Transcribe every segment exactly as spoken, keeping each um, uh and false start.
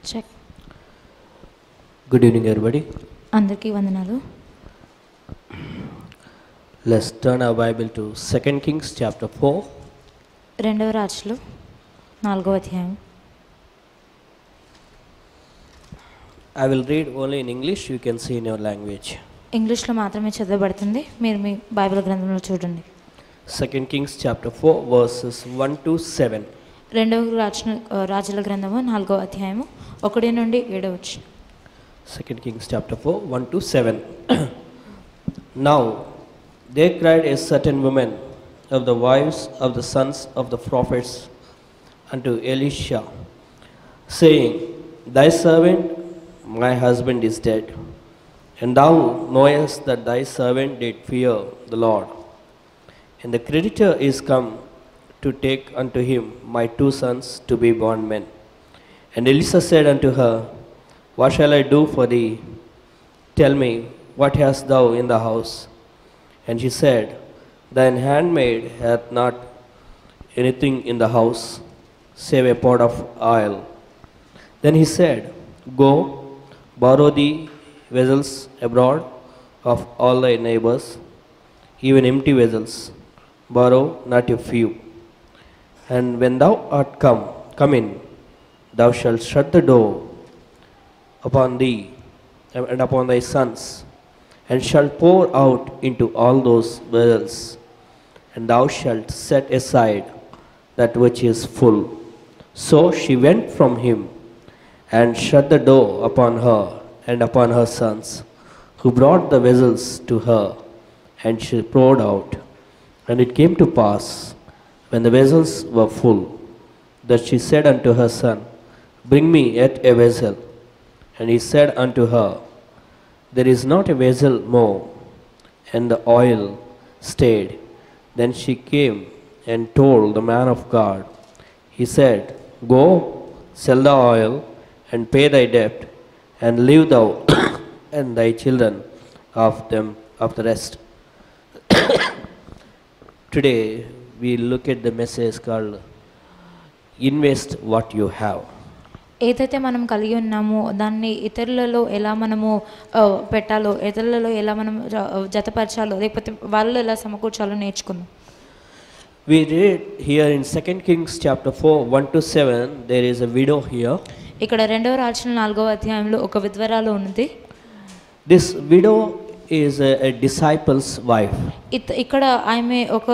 Check. Good evening, everybody. అందరికీ వందనాలు. Let's turn our Bible to Second Kings chapter four. రెండవ రాజులు నాలుగవ అధ్యాయం. I will read only in English. You can see in your language. ఇంగ్లీష్లో మాత్రమే చదవబడుతుంది, మీరు మీ బైబిల్ గ్రంథంలో చూడండి. Second Kings chapter four verses one to seven. రెండవ రాజు రాజుల గ్రంథము నాలుగవ అధ్యాయము ఒకటి నుండి ఏడవ వచనం. Second Kings chapter four one to seven. Now there cried a certain woman of the wives of the sons of the prophets unto Elisha, saying, Thy servant my husband is dead, and thou knowest that thy servant did fear the Lord, and the creditor is come to take unto him my two sons to be bondmen. And Elisha said unto her, What shall I do for thee? Tell me, what hast thou in the house? And she said, Thine handmaid hath not anything in the house, save a pot of oil. Then he said, Go, borrow thee vessels abroad of all thy neighbors, even empty vessels, borrow not a few. And when thou art come, come in, thou shalt shut the door upon thee and upon thy sons, and shalt pour out into all those vessels, and thou shalt set aside that which is full. So she went from him, and shut the door upon her and upon her sons, who brought the vessels to her, and she poured out. And it came to pass, when the vessels were full, that she said unto her son, Bring me yet a vessel. And he said unto her, There is not a vessel more. And the oil stayed. Then she came and told the man of God. He said, Go, sell the oil, and pay thy debt, and live thou and thy children of them of the rest. Today we look at the message called Invest What You Have. ఏదైతే మనం కలిగి ఉన్నామో దాన్ని ఇతరులలో ఎలా మనము పెట్టాలో, ఇతరులలో ఎలా మనం జతపరచాలో, లేకపోతే వాళ్ళలో ఎలా సమకూర్చాలో నేర్చుకుందాం. We read here in Second Kings chapter four one to seven, there is a widow here. ఇక్కడ రెండవ రాజుల నాలుగవ అధ్యాయంలో ఒక విధవరాలు ఉన్నది. This widow is a, a disciple's wife. ఇక్కడ ఆమె ఒక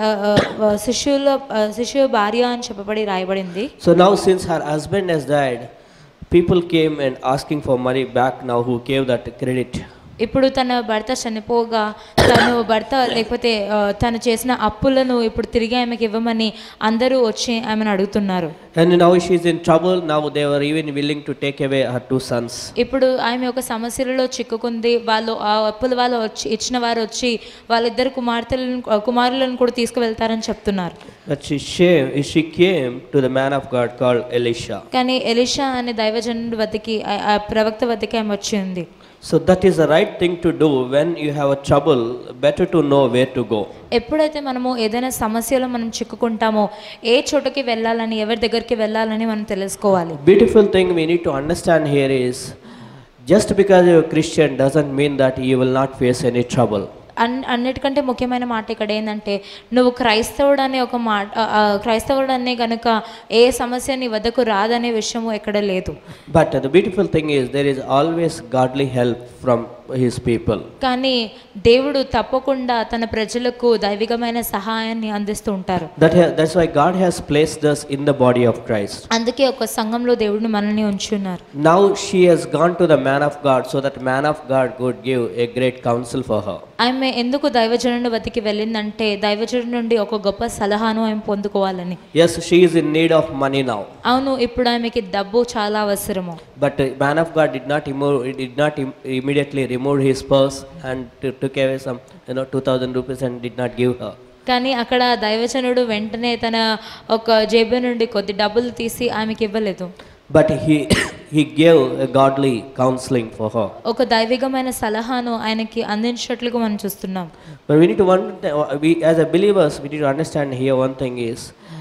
శిష్యుల శిష్యు భార్య అని చెప్పబడి రాయబడింది. So now since her husband has died, people came and asking for money back now who gave that credit. ఇప్పుడు తన భర్త చనిపోగా తను భర్త లేకపోతే తను చేసిన అప్పులను ఇప్పుడు తిరిగి ఆమెకి ఇవ్వమని అందరూ వచ్చి ఆమెను అడుగుతున్నారు. And now she is in trouble. Now they were even willing to take away her two sons. ఇప్పుడు ఆమె ఒక సమస్యలలో చిక్కుకుంది. వాళ్ళు ఆ అప్పుల వాళ్ళు వచ్చి ఇచ్చిన వారు వచ్చి వాళ్ళిద్దరు కుమార్తెలను కుమారులను కూడా తీసుకువెళ్తారని చెప్తున్నారు. But she came, she came to the man of God called Elisha. కానీ ఎలీషా అనే దైవజనుడి వద్దకి ఆ ప్రవక్త వద్దకి ఆమె వచ్చింది. So that is the right thing to do when you have a trouble. Better to know where to go. ఎప్పుడైతే మనము ఏదైనా సమస్యలో మనం చిక్కుకుంటామో ఏ చోటకి వెళ్ళాలని, ఎవరి దగ్గరికి వెళ్ళాలని మనం తెలుసుకోవాలి. Beautiful thing we need to understand here is, just because you are a Christian doesn't mean that you will not face any trouble. అన్ అన్నిటికంటే ముఖ్యమైన మాట ఇక్కడ ఏంటంటే, నువ్వు క్రైస్తవుడు అనే ఒక మాట క్రైస్తవుడు అనే కనుక ఏ సమస్య నీ వద్దకు రాదనే విషయము ఎక్కడ లేదు. But the beautiful thing is there is always godly help from his people. కానీ దేవుడు తప్పకుండా తన ప్రజలకు దైవికమైన సహాయాన్ని అందిస్తూ ఉంటారు. That that's why God has placed us in the body of Christ. అందుకే ఒక సంఘంలో దేవుడు మనల్ని ఉంచున్నారు. Now she has gone to the man of God so that man of God could give a great counsel for her. ఆమె ఎందుకు దైవజనుడి వద్దకి వెళ్ళిందంటే దైవజనుడి నుండి ఒక గొప్ప సలహాను ఆమె పొందుకోవాలని. Yes, she is in need of money now. అవును, ఇప్పుడు ఆమెకి డబ్బు చాలా అవసరము. But man of God did not remove, did not immediately remove his purse and took away some, you know, two thousand rupees and did not give her. కానీ అక్కడ దైవజనుడు వెంటనే తన ఒక జేబు నుండి కొద్ది డబ్బులు తీసి ఆమెకి ఇవ్వలేదు. But he he gave a godly counseling for her. ఒక దైవికమైన సలహాను ఆయనకి అందించినట్లుగా మనం చూస్తున్నాం. But we need to one we as a believers we need to understand here one thing is,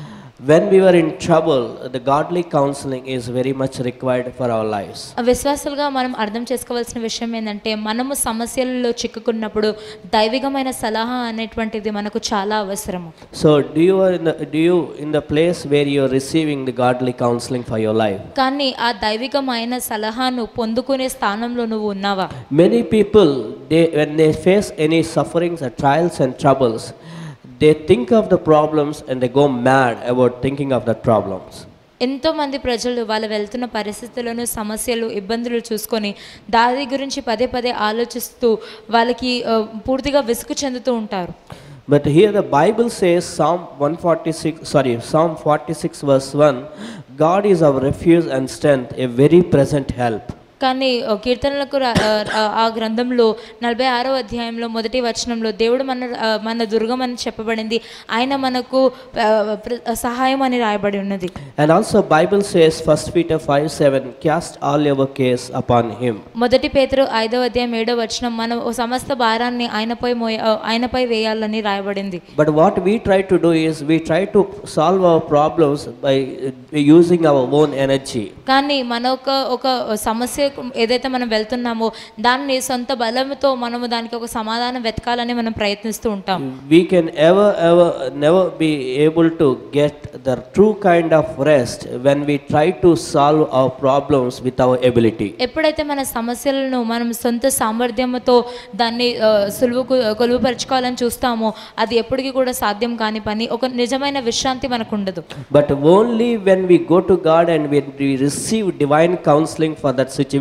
when we were in trouble, the godly counseling is very much required for our lives. విశ్వాసులుగా మనం అర్థం చేసుకోవాల్సిన విషయం ఏంటంటే మనము సమస్యలలో చిక్కుకున్నప్పుడు దైవికమైన సలహా అనేటువంటిది మనకు చాలా అవసరము. So do you are in the, do you in the place where you are receiving the godly counseling for your life? కానీ ఆ దైవికమైన సలహాను పొందుకునే స్థానంలో నువ్వు ఉన్నావా? Many people, they when they face any sufferings or trials and troubles, they think of the problems and they go mad about thinking of the problems. ఎంతో మంది ప్రజలు వాళ్ళు వెళ్తున్న పరిస్థితులను సమస్యలు ఇబ్బందులు చూసుకొని దాని గురించి పదే పదే ఆలోచిస్తూ వాళ్ళకి పూర్తిగా విసుగు చెందుతూ ఉంటారు. But here the Bible says, Psalm one forty-six, sorry, Psalm forty-six verse one, God is our refuge and strength, a very present help. కానీ కీర్తనలకు ఆ గ్రంథంలో నలభై ఆరో అధ్యాయంలో మొదటి వచనంలో దేవుడు మన మన దుర్గం అని చెప్పబడింది, ఆయన మనకు సహాయం అని రాయబడి ఉన్నది. And also Bible says First Peter five seven, cast all your cares upon him. మొదటి పేతురు ఐదవ అధ్యాయం ఏడవ వచనం మనం సమస్త భారాన్ని ఆయనపై ఆయనపై వేయాలని రాయబడింది. But what we try to do is we try to solve our problems by using our own energy. కానీ మన ఒక ఒక సమస్య ఏదైతే మనం వెళ్తున్నామో దాన్ని సొంత బలంతో మనము దానికి ఒక సమాధానం వెతకాలని మనం ప్రయత్నిస్తూ ఉంటాం. We can ever ever never be able to get the true kind of rest when we try to solve our problems with our ability. ఎప్పుడైతే మన సమస్యలను మనం సొంత సామర్థ్యంతో దాన్ని సులువు కొలువుపరచుకోవాలని చూస్తామో అది ఎప్పటికీ కూడా సాధ్యం కాని పని. ఒక నిజమైన విశ్రాంతి మనకు ఉండదు. But only when we go to God and when we receive divine counseling for that situation,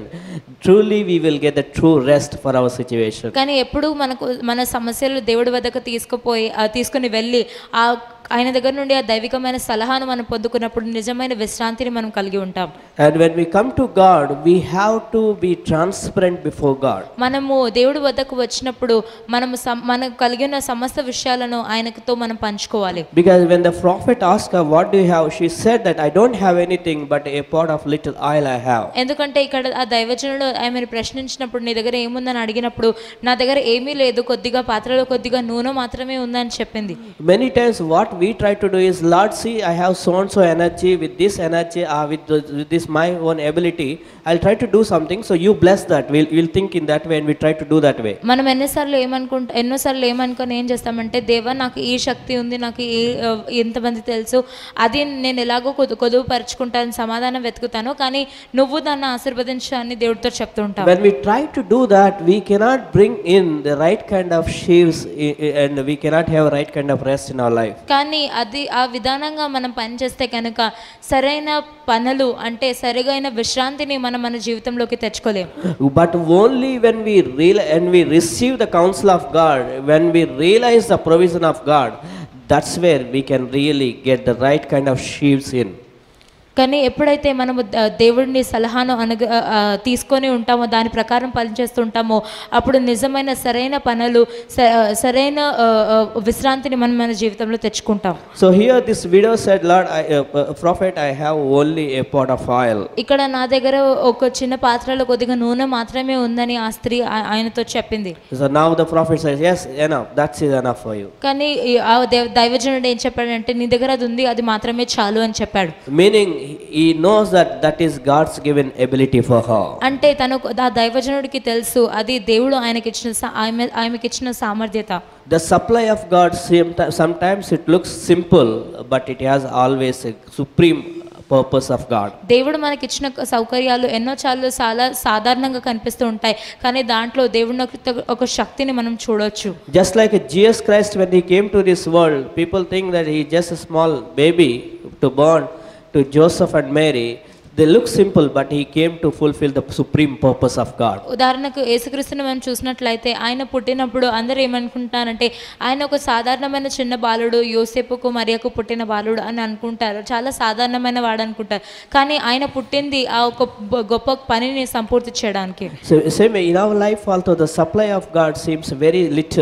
truly we will get the true rest for our situation. కానీ ఎప్పుడు మనకు మన సమస్యలు దేవుడి వద్దకు తీసుకుపోయి తీసుకుని వెళ్ళి ఆ ఆయన దగ్గర నుండి ఆ దైవికమైన సలహాను మనం పొందుకున్నప్పుడు నిజమైన విశ్రాంతిని మనం కలిగి ఉంటాం. And when we come to God, we have to be transparent before God. మనము దేవుడి వద్దకు వచ్చినప్పుడు మనము మనకు కలిగిన సమస్త విషయాలను ఆయనతో మనం పంచుకోవాలి. Because when the prophet asked her, what do you have, she said that I don't have anything but a pot of little oil I have. ఎందుకంటే ఇక్కడ ఆ దైవజనుడు ఆమెను ప్రశ్నించినప్పుడు నీ దగ్గర ఏముందని అడిగినప్పుడు నా దగ్గర ఏమీ లేదు, కొద్దిగా పాత్రలో కొద్దిగా నూనె మాత్రమే ఉందని చెప్పింది. Many times what we try to do is, Lord, see, I have so and so energy, with this energy, uh, with, the, with this my own ability, I'll try to do something, so you bless that. We'll, we'll think in that way and we try to do that way. మనం ఎన్నిసార్లు ఏమనుకుంటా ఎన్నోసార్లు ఏమనుకొని ఏం చేస్తామంటే, దేవా నాకు ఈ శక్తి ఉంది, నాకు ఈ ఎంతమంది తెలుసు, అది నేను ఎలాగో కొద్దు కొదువు పరుచుకుంటాను, సమాధానం వెతుకుతాను, కానీ నువ్వు దాన్ని ఆశీర్వదించు అని దేవుడితో చెప్తూ ఉంటావు. When we try to do that, we cannot bring in the right kind of sheaves and we cannot have right kind of rest in our life. కానీ అది ఆ విధానంగా మనం పనిచేస్తే కనుక సరైన పనులు అంటే సరిగైన విశ్రాంతిని మనం మన జీవితంలోకి తెచ్చుకోలేం. But only when we realize and we receive the counsel of God, when we realize the provision of God, that's where we can really get the right kind of sheaves in. కానీ ఎప్పుడైతే మనము దేవుడిని సలహాను అనుగ తీసుకొని ఉంటామో దాని ప్రకారం పనిచేస్తూ ఉంటామో అప్పుడు నిజమైన సరైన పనులు సరైన విశ్రాంతిని మనం మన జీవితంలో తెచ్చుకుంటాం. So here this widow said, Lord, I, uh, prophet, I have only a pot of oil. ఇక్కడ నా దగ్గర ఒక చిన్న పాత్రలో కొద్దిగా నూనె మాత్రమే ఉందని ఆ స్త్రీ ఆయనతో చెప్పింది. So now the prophet says, yes, enough, that's enough for you. కానీ ఆ దైవజనుడు ఏం చెప్పాడంటే నీ దగ్గర అది ఉంది, అది మాత్రమే చాలు అని చెప్పాడు. Meaning he knows that that is God's given ability for her. అంటే తనకు ఆ దైవజనుడికి తెలుసు అది దేవుడు ఆయనకి ఇచ్చిన ఆమె ఆమెకి ఇచ్చిన సామర్థ్యత. The supply of God sometimes it looks simple, but it has always a supreme purpose of God. దేవుడు మనకి ఇచ్చిన సౌకర్యాలు ఎన్నో చాలా చాలా సాధారణంగా కనిపిస్తూ ఉంటాయి, కానీ దాంట్లో దేవుని ఒక శక్తిని మనం చూడొచ్చు. Just like Jesus Christ, when he came to this world, people think that he is just a small baby to born to Joseph and Mary. They look simple, but he came to fulfill the supreme purpose of God. ఉదాహరణకు యేసుక్రీస్తుని మనం చూసినట్లయితే ఆయన పుట్టినప్పుడు అందరూ ఏమనుకుంటారంటే ఆయన ఒక సాధారణమైన చిన్న బాలుడు, యోసేపుకు మరియకు పుట్టిన బాలుడు అని అనుకుంటారు, చాలా సాధారణమైన వాడు అనుకుంటారు, కానీ ఆయన పుట్టింది ఆ ఒక గొప్ప పనిని సంపూర్తి చేయడానికి. So same in our life also the supply of God seems very little,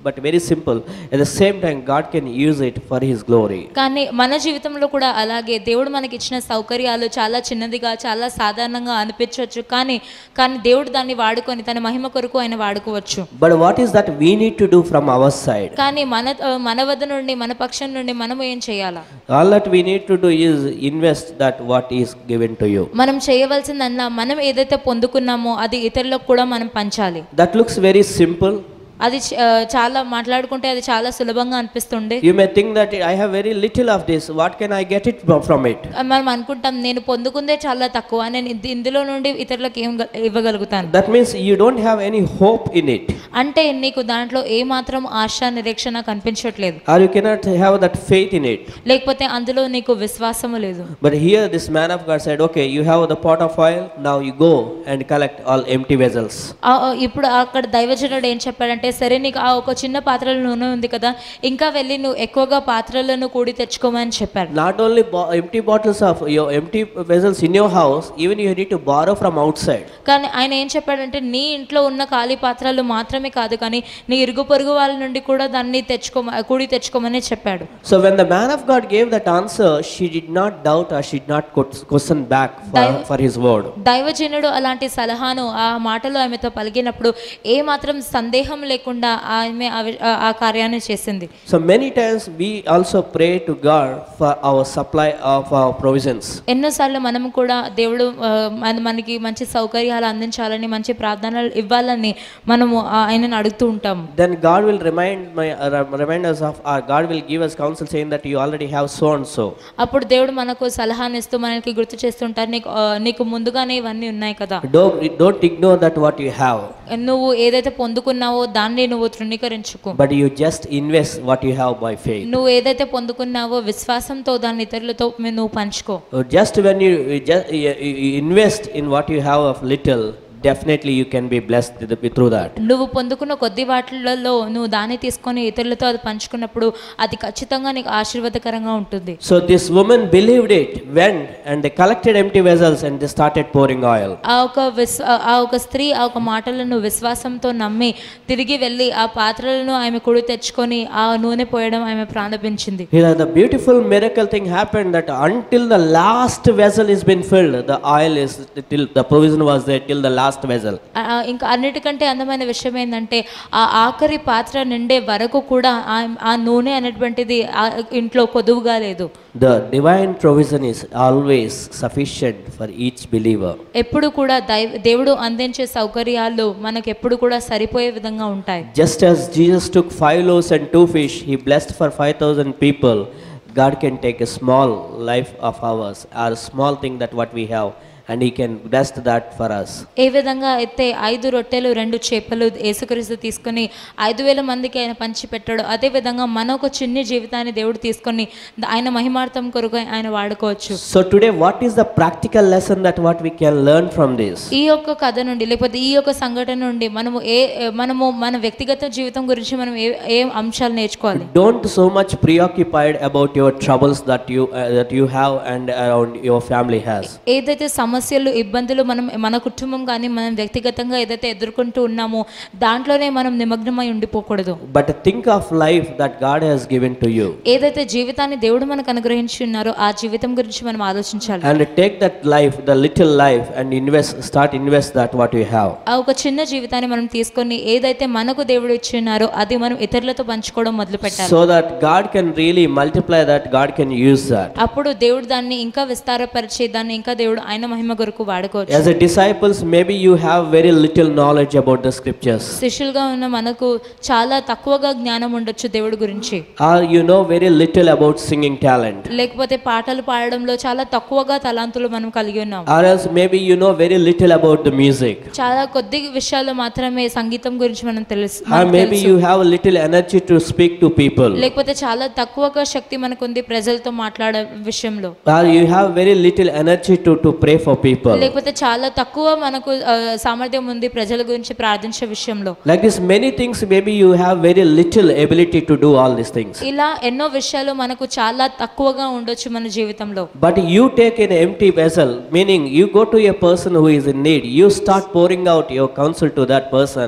but very simple. At the same time, God can use it for His glory. కానీ మన జీవితంలో కూడా అలాగే దేవుడు మనకి ఇచ్చిన సౌకర్యాలు చాలా చిన్నదిగా చాలా సాధారణంగా అనిపించవచ్చు, కానీ కానీ దేవుడు దాన్ని వాడుకొని తన మహిమ కొరకు ఆయన వాడుకోవచ్చు. But what is that we need to do from our side? కానీ మన మన వద్ద నుండి మన పక్షం నుండి మనం ఏం చేయాలా? All that we need to do is invest that what is given to you. మనం చేయవలసిందల్లా మనం ఏదైతే పొందుకున్నామో అది ఇతరులకు కూడా మనం పంచాలి. That looks very simple. అది చాలా మాట్లాడుకుంటే అది చాలా సులభంగా అనిపిస్తుంది. You may think that I have very little of this, what can I get it from it? మనం అనుకుంటాం నేను పొందుకుందే చాలా తక్కువ, నేను ఇందులో నుండి ఇతరులకు ఏం ఇవ్వగలుగుతాను. That means you don't have any hope in it. అంటే నీకు దాంట్లో ఏ మాత్రం ఆశ నిరీక్షణ కనిపించట్లేదు. Or you cannot have that faith in it. లేకపోతే అందులో నీకు విశ్వాసము లేదు. But here this man of God said, okay, you have the pot of oil, now you go and collect all empty vessels. ఇప్పుడు అక్కడ దైవజనుడు ఏం చెప్పాడంటే, సరే నీకు ఆ ఒక చిన్న పాత్రలో నూనె ఉంది కదా, ఇంకా వెళ్ళి నువ్వు ఎక్కువగా పాత్రలను కూడి తెచ్చుకోమని చెప్పాడు. Not only bo- empty bottles of your empty vessels in your house, even you need to borrow from outside. కానీ ఆయన ఏం చెప్పాడంటే నీ ఇంట్లో ఉన్న ఖాళీ పాత్రలు మాత్రమే కాదు, కానీ నీ ఇరుగు పొరుగు వాళ్ళ నుండి కూడా దాన్ని తెచ్చుకో కూడి తెచ్చుకోమని చెప్పాడు. So when the man of God gave that answer, she did not doubt or she did not question back for, for his word. దైవజనుడు అలాంటి సలహాను ఆ మాటలు ఆమెతో పలికినప్పుడు ఏ మాత్రం సందేహం లేకుండా ఆమె ఆ కార్యాన్ని చేసింది. So many times we also pray to God for our supply of our provisions. ఎన్నోసార్లు మనం కూడా దేవుడు మనకి మంచి సౌకర్యాలు అందించాలని, మంచి ప్రార్థనలు ఇవ్వాలని మనము ఆయనను అడుగుతూ ఉంటాం. Then God will remind my uh, remind us of our God will give us counsel saying that you already have so and so. అప్పుడు దేవుడు మనకు సలహాను ఇస్తూ మనకి గుర్తు చేస్తుంటారు, నీకు నీకు ముందుగానే ఇవన్నీ ఉన్నాయి కదా. Don't don't ignore that what you have. నువ్వు ఏదైతే పొందుకున్నావో దాన్ని నువ్వు తృణీకరించుకో. But you just invest what you have by faith. నువ్వు ఏదైతే పొందుకున్నావో విశ్వాసంతో దాన్ని ఇతరులతో నువ్వు పంచుకో. Just when you just you invest in what you have of little, definitely you can be blessed through that. నువ్వు పొందుకున్న కొద్ది వాటిలలో నువ్వు దాన్ని తీసుకొని ఇతరులతో అది పంచుకున్నప్పుడు అది ఖచ్చితంగా నీకు ఆశీర్వాదకరంగా ఉంటుంది. So this woman believed it, went and they collected empty vessels and they started pouring oil. ఆ ఒక ఆ ఒక స్త్రీ ఆ ఒక మాటలను విశ్వాసంతో నమ్మి తిరిగి వెళ్ళి ఆ పాత్రలను ఆమె కుడి తెచ్చుకొని ఆ నూనె పోయడం ఆమె ప్రారంభించింది. Here the beautiful miracle thing happened that until the last vessel is been filled, the oil is till the provision was there till the last vessel. ఇంకా అన్నిటికంటే అందమైన విషయం ఏంటంటే ఆ ఆఖరి పాత్ర నిండే వరకు కూడా ఆ నూనె అనేటువంటిది ఇంట్లో కొదువుగా లేదు. The divine provision is always sufficient for each believer. ఎప్పుడు కూడా దేవుడు అందించే సౌకర్యాలు మనకు ఎప్పుడు కూడా సరిపోయే విధంగా ఉంటాయి. Just as Jesus took five loaves and two fish, he blessed for five thousand people. God can take a small life of ours, or a small thing that what we have, and he can bless that for us. ఏ విధంగా అయితే ఐదు రొట్టెలు రెండు చేపలు యేసుక్రీస్తు తీసుకొని ఐదు వేల మందికి ఆయన పంచి పెట్టాడు, అదే విధంగా మన ఒక చిన్న జీవితాన్ని దేవుడు తీసుకొని ఆయన మహిమార్థం కొరకు ఆయన వాడుకోవచ్చు. So today what is the practical lesson that what we can learn from this? ఈ యొక్క కథ నుండి లేకపోతే ఈ యొక్క సంఘటన నుండి మనము ఏ మనము మన వ్యక్తిగత జీవితం గురించి మనం ఏ ఏ అంశాలు నేర్చుకోవాలి? Don't so much preoccupied about your troubles that you uh, that you have and around your family has. ఏదైతే సమస్యలు ఇబ్బందులు మనం మన కుటుంబం కానీ మనం వ్యక్తిగతంగా ఏదైతే ఎదుర్కొంటూ ఉన్నామో దాంట్లోనే మనం నిమగ్నమై ఉండిపోకూడదు. But think of life that God has given to you. ఏదైతే జీవితాన్ని దేవుడు మనకు అనుగ్రహించి ఉన్నారో ఆ జీవితం గురించి మనం ఆలోచించాలి. And take that life, the little life, and invest, start invest that what you have. ఆ ఒక చిన్న జీవితాన్ని మనం తీసుకొని ఏదైతే మనకు దేవుడు ఇచ్చి ఉన్నారో అది మనం ఇతరులతో పంచుకోవడం మొదలు పెట్టాలి. So that God can really multiply that, God can use that. అప్పుడు దేవుడు దాన్ని ఇంకా విస్తారపరిచి దాన్ని ఇంకా దేవుడు ఆయన మహిమ కొరకు వాడుకోవచ్చు. As a disciples, maybe you have very little knowledge about the scriptures. శిష్యులుగా ఉన్న మనకు చాలా తక్కువగా జ్ఞానం ఉండొచ్చు దేవుడి గురించి. Or you know very little about singing talent. లేకపోతే పాటలు పాడడంలో చాలా తక్కువగా తలాంతులు మనం కలిగి ఉన్నాం. Or else maybe you know very little about the music. చాలా కొద్ది విషయాలు మాత్రమే సంగీతం గురించి మనం తెలుసు. Or maybe you have a little energy to speak to people. లేకపోతే చాలా తక్కువగా శక్తి మనకుంది ప్రజలతో మాట్లాడే విషయంలో. Or you have very little energy to to pray for people. లేకపోతే చాలా తక్కువ మనకు సామర్థ్యం ఉంది ప్రజల గురించి ప్రార్థించే విషయంలో. Like this many things, maybe you have very little ability to do all these things. ఇలా ఎన్నో విషయాలు మనకు చాలా తక్కువగా ఉండొచ్చు మన జీవితంలో. But you take an empty vessel, meaning you go to a person who is in need, you start pouring out your counsel to that person.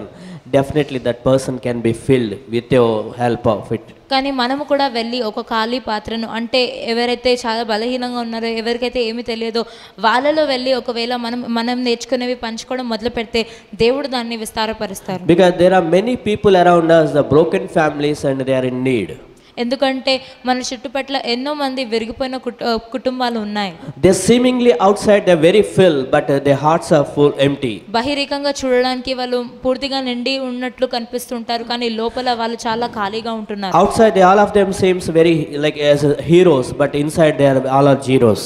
definitely that person can be filled with your help of it. కానీ మనము కూడా వెళ్ళి ఒక ఖాళీ పాత్రను, అంటే ఎవరైతే చాలా బలహీనంగా ఉన్నారో, ఎవరికైతే ఏమీ తెలియదో వాళ్ళలో వెళ్ళి ఒకవేళ మనం మనం నేర్చుకునేవి పంచుకోవడం మొదలు పెడితే దేవుడు దాన్ని విస్తారపరుస్తారు. Because there are many people around us, the broken families, and they are in need. ఎందుకంటే మన చుట్టుపట్ల ఎన్నో మంది విరిగిపోయిన కుటుంబాలు ఉన్నాయి. They seemingly outside they are very filled, but their hearts are full empty. బహిరంగంగా చూడడానికి వాళ్ళు పూర్తిగా నిండి ఉన్నట్లు కనిపిస్తుంటారు, కానీ లోపల వాళ్ళు చాలా ఖాళీగా ఉంటున్నారు. Outside they, all of them seems very like as heroes, but inside they are all are zeros.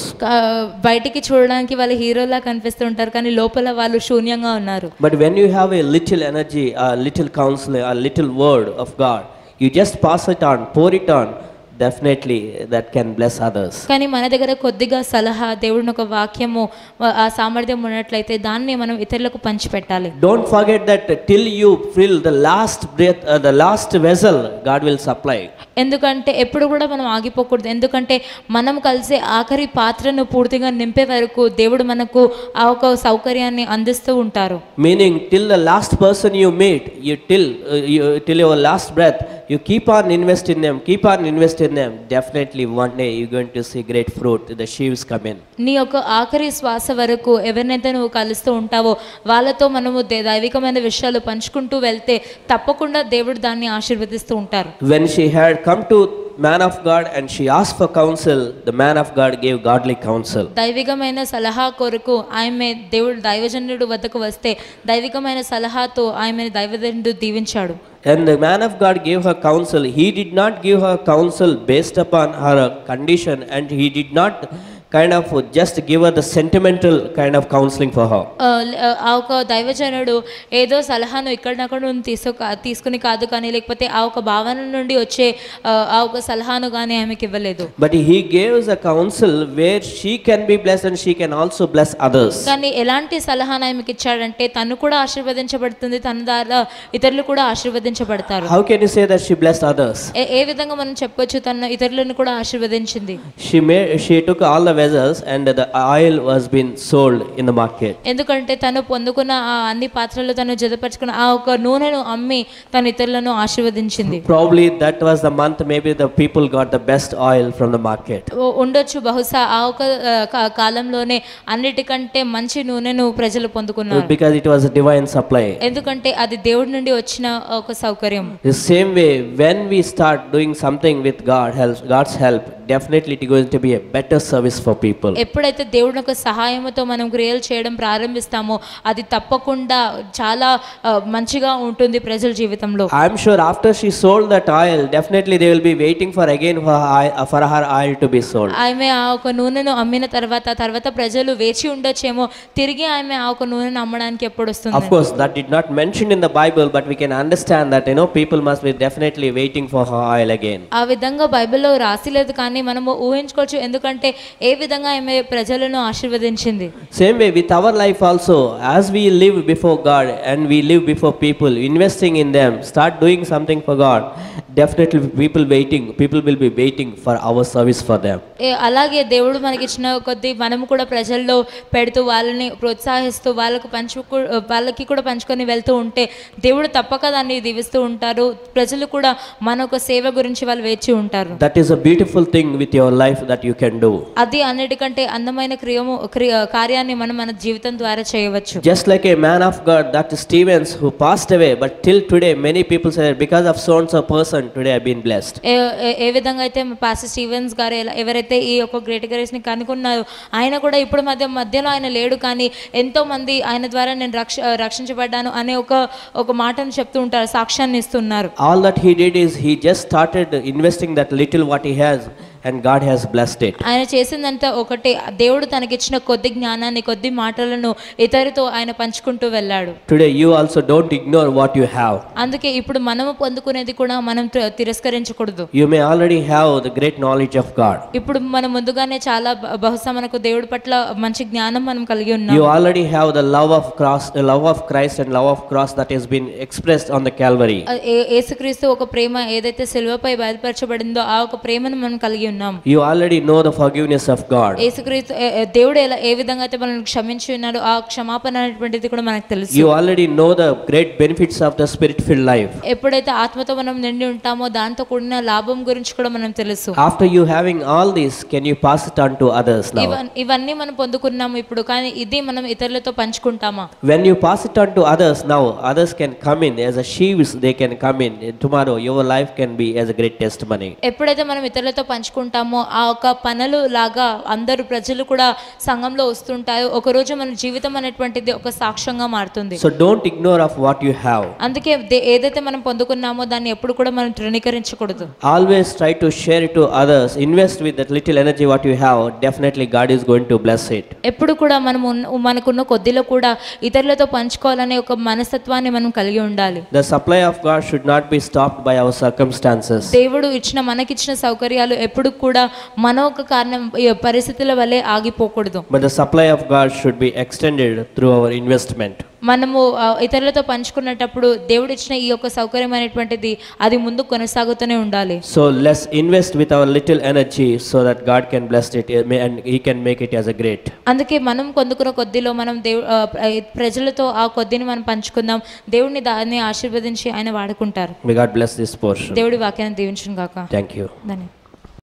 బయటికి చూడడానికి వాళ్ళు హీరోలా కనిపిస్తుంటారు, కానీ లోపల వాళ్ళు శూన్యంగా ఉన్నారు. But when you have a little energy, a little counsel, a little word of God, you just pass it on, pour it on, definitely that can bless others. కానీ మన దగ్గర కొద్దిగా సలహా, దేవుని ఒక వాక్యము, ఆ సామర్థ్యం ఉన్నట్లయితే దాన్ని మనం ఇతరులకు పంచిపెట్టాలి. Don't forget that till you fill the last breath, uh, the last vessel, God will supply. ఎందుకంటే ఎప్పుడు కూడా మనం ఆగిపోకూడదు. ఎందుకంటే మనం కలిసే ఆఖరి పాత్రను పూర్తిగా నింపే వరకు దేవుడు మనకు ఆ ఒక సౌకర్యాన్ని అందిస్తూ ఉంటారు. Meaning till the last person you meet, you till uh, you, till your last breath, you keep on invest in them, keep on invest in them. Definitely one day you're going to see great fruit. The sheaves come in. నీ యొక్క ఆఖరి శ్వాస వరకు ఎవరినైతే నువ్వు కలుస్తూ ఉంటావో వాళ్ళతో మనము దైవికమైన విషయాలు పంచుకుంటూ వెళ్తే తప్పకుండా దేవుడు దాన్ని ఆశీర్వదిస్తూ ఉంటారు. When she had come to man of God and she asked for counsel, the man of God gave godly counsel. దైవికమైన సలహా కొరకు ఆమె దేవుడు దైవజనుడు వద్దకు వస్తే దైవికమైన సలహాతో ఆమెను దైవజనుడు దీవించాడు. And the man of God gave her counsel. He did not give her counsel based upon her condition, and he did not kind of just give her the sentimental kind of counseling for her. ఆ ఒక దైవజనుడు ఏదో సలహాను ఇక్కడ తీసుకు తీసుకుని కాదు, కానీ లేకపోతే ఆ ఒక భావన నుండి వచ్చే ఆ ఒక సలహాను కానీ ఆమెకి ఇవ్వలేదు. But he gave a counsel where she can be blessed and she can also bless others. కానీ ఎలాంటి సలహాను ఆమెకి ఇచ్చాడంటే తను కూడా ఆశీర్వదించబడుతుంది, తన ద్వారా ఇతరులు కూడా ఆశీర్వదించబడతారు. How can you say that she blessed others? ఏ విధంగా మనం చెప్పొచ్చు తన ఇతరులను కూడా ఆశీర్వదించింది? She made she took all the vessels and the oil was being sold in the market. ఎందుకంటే తను పొందుకున్న ఆ అన్ని పాత్రలు తను జతపరుచుకున్న ఆ ఒక నూనెను అమ్మి తన ఇతరులను ఆశీర్వదించింది. Probably that was the month maybe the people got the best oil from the market. ఉండొచ్చు, బహుశా ఆ ఒక కాలంలోనే అన్నిటికంటే మంచి నూనెను ప్రజలు పొందుకున్నారు. Because it was a divine supply. ఎందుకంటే అది దేవుడి నుండి వచ్చిన ఒక సౌకర్యం. The same way when we start doing something with God help, God's help, definitely it is going to be a better service for people. ఎప్పుడైతే దేవుని యొక్క సహాయంతో మనం క్రియలు చేయడం ప్రారంభిస్తామో అది తప్పకుండా చాలా మంచిగా ఉంటుంది ప్రజల జీవితంలో. I am sure after she sold that oil, definitely they will be waiting for again for her, for her oil to be sold. ఆమె ఆ ఒక నూనెను అమ్మిన తర్వాత తర్వాత ప్రజలు వేచి ఉండొచ్చేమో తిరిగి ఆమె ఆ ఒక నూనెను అమ్మడానికి ఎప్పుడు వస్తుంది. Of course that did not mention in the Bible, but we can understand that you know people must be definitely waiting for her oil again. ఆ విధంగా బైబిల్లో రాసి లేదు, కానీ మనము ఊహించుకోవచ్చు. ఎందుకంటే ఏ విధంగా ఆమె ప్రజలను ఆశీర్వదించింది. Same way with our life also, as we live before God and we live before people, investing in them, start doing something for God, definitely people waiting, people will be waiting for our service for them. అలాగే దేవుడు మనకి ఇచ్చిన కొద్ది మనము కూడా ప్రజల్లో పెడుతూ వాళ్ళని ప్రోత్సహిస్తూ వాళ్ళకు పంచు వాళ్ళకి కూడా పంచుకొని వెళ్తూ ఉంటే దేవుడు తప్పక దాన్ని దీవిస్తూ ఉంటారు. ప్రజలు కూడా మన ఒక సేవ గురించి వాళ్ళు వేచి ఉంటారు. That is a beautiful thing with your life that you can do. అది అన్నిటికంటే అందమైన క్రియము కార్యాన్ని మనం మన జీవితం ద్వారా చేయవచ్చు. Just like a man of God, that Stevens who passed away, but till today many people say because of so and so person today I've been blessed. ఏ విధంగా అయితే పాస్టర్ స్టీవెన్స్ గారు ఎవరైతే ఈ ఒక గ్రేట్ గ్రేస్ ని కనుక్కున్నారో ఆయన కూడా ఇప్పుడు మధ్య మధ్యలో ఆయన లేడు, కానీ ఎంతో మంది ఆయన ద్వారా నేను రక్ష రక్షించబడ్డాను అనే ఒక ఒక మాటను చెప్తూ ఉంటారు, సాక్ష్యాన్ని ఇస్తున్నారు. All that he did is he just started investing that little what he has, and God has blessed it. ఆయన చేసిందంతా ఒకటే, దేవుడు తనకిచ్చిన కొద్ది జ్ఞానాన్ని కొద్ది మాటలను ఇతరుతో ఆయన పంచుకుంటూ వెళ్ళాడు. Today you also don't ignore what you have. అందుకే ఇప్పుడు మనము పొందుకునేది కూడా మనం తిరస్కరించకూడదు. You may already have the great knowledge of God. ఇప్పుడు మనం ముందుగానే చాలా బహుశా మనకు దేవుడి పట్ల మంచి జ్ఞానం మనం కలిగి ఉన్నాం. You already have the love of cross, the love of Christ and love of cross that has been expressed on the Calvary. యేసుక్రీస్తు ఒక ప్రేమ ఏదైతే సిలువపై బయలుపరచబడిందో ఆ ఒక ప్రేమను మనం కలిగి ఉన్నాం. You already know the forgiveness of God. యేసుక్రీస్తు ఏ- ఏ- దేవుడు ఎలా ఏ విధంగా అయితే మనల్ని క్షమించి ఉన్నాడో ఆ క్షమాపణ అనేటువంటిది కూడా మనకు తెలుసు. You already know the great benefits of the spirit-filled life. ఎప్పుడైతే ఆత్మతో మనం నిండి ఉంటామో దాంతో కూడిన లాభం గురించి కూడా మనం తెలుసు. After you having all this, can you pass it on to others now? ఇవన్- ఇవన్నీ మనం పొందుకున్నాము ఇప్పుడు, కానీ ఇది మనం ఇతరులతో పంచుకుంటామా? When you pass it on to others now, others can come in as a sheaves, they can come in. Tomorrow your life can be as a great testimony. ఎప్పుడైతే మనం ఇతరులతో పంచుకుంటామో ఆ ఒక పనులు లాగా అందరూ ప్రజలు కూడా సంఘంలో వస్తుంటారు. ఒక రోజు మన జీవితం అనేటువంటిది ఒక సాక్ష్యంగా మారుతుంది. So don't ignore of what you have. అందుకే దే- ఏదైతే మనం పొందుకున్నామో దాన్ని ఎప్పుడు కూడా మనం తృణీకరించకూడదు. Always try to share it to others. Invest with that little energy what you have. Definitely God is going to bless it. ఎప్పుడు కూడా మనం ఉన్న- మనకున్న కొద్దిలో కూడా ఇతరులతో పంచుకోవాలనే ఒక మనస్తత్వాన్ని మనం కలిగి ఉండాలి. The supply of God should not be stopped by our circumstances. దేవుడు ఇచ్చిన మనకిచ్చిన సౌకర్యాలు ఎప్పుడు కూడా మన ఒక కారణం ఈ పరిస్థితుల వల్లే ఆగిపోకూడదు. But the supply of God should be extended through our investment. మనము ఆ, ఇతరులతో పంచుకునేటప్పుడు దేవుడు ఇచ్చిన ఈ యొక్క సౌకర్యం అనేటువంటిది అది ముందు కొనసాగుతూనే ఉండాలి. So let's invest with our little energy so that God can bless it and He can make it as a great. అందుకే మనం పొందుకున్న కొద్దిలో మనం దేవు ఆ, ప్ర- ప్రజలతో ఆ కొద్దిని మనం పంచుకుందాం. దేవుడిని దాన్ని ఆశీర్వదించి ఆయన వాడుకుంటారు. May God bless this portion. దేవుడి వాక్యాన్ని దీవించును గాక. Thank you. ధన్యవాదాలు.